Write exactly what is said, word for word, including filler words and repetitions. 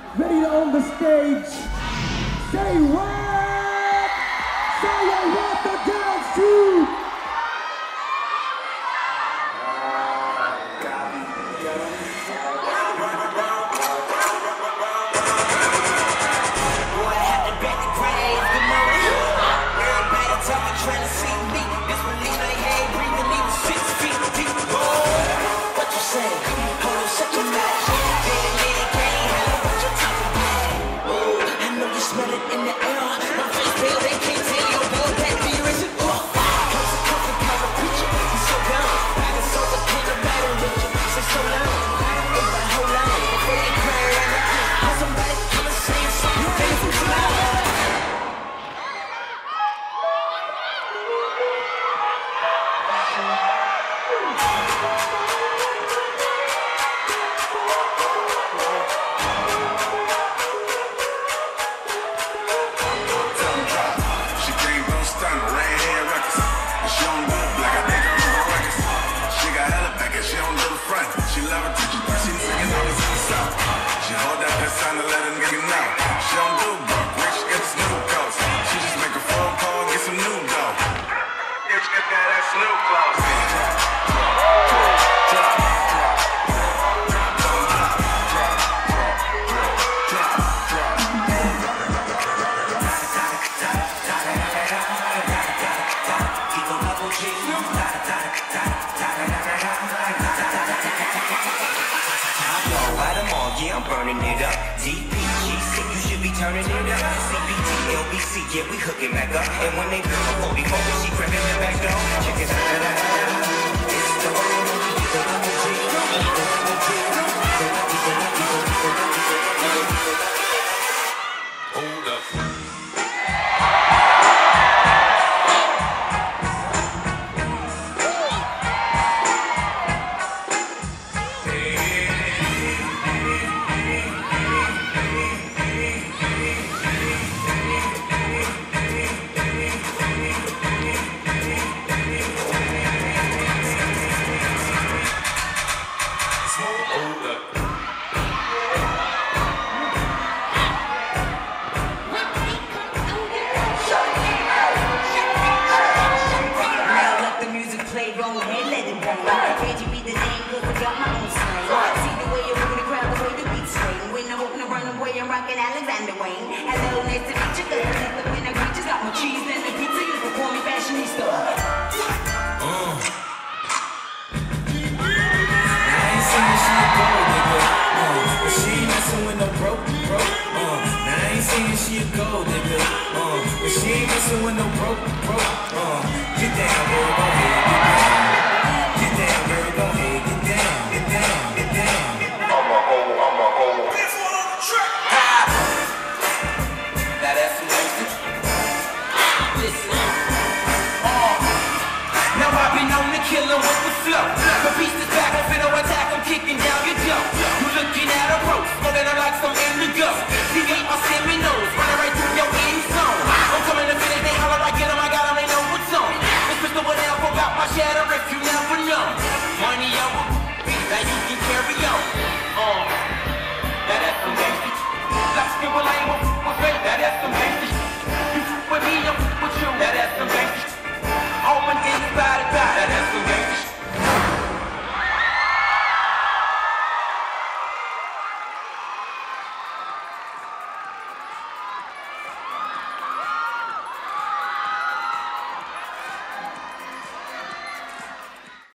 ready to own the stage. Say what? Sayawatha down to. Trying to see me, disbelief they ain't breathing even six feet deep. Oh, what you say? Hold on, shut your mouth. Dead man can't handle what you're talking about. Oh, I know you smell it in the air. My face pale, they can't tell your blood back to your is it? Oh, comes a comfort, kind of preacher. He's so down, back and so the king of battle with you. Say so loud, oh, but hold on, before you cry around the kid. Have somebody come and say something, things too loud. She love her teacher, but she singing all this in the south. She hold that piss on to let a nigga know. She don't do broke, rich, she get the Snoop clothes. She just make a phone call and get some new dough. Yeah, she got that Snoop clothes. Yeah, I'm burning it up. D P G C, you should be turning it up. C B T, L B C, yeah, we hooking back up. And when they build a forty-four, she cramming the back door. Check it out. It's the double G. Hold up. Alexander Wayne. Hello, nice to meet you. Cause I left the winner creatures got my cheese and the pizza. You perform me fashionista. Uh. I ain't saying she a gold nigga, uh, but she ain't messing with no broke, broke. Uh, now I ain't saying she a gold nigga, uh, but she ain't messing with no broke, broke.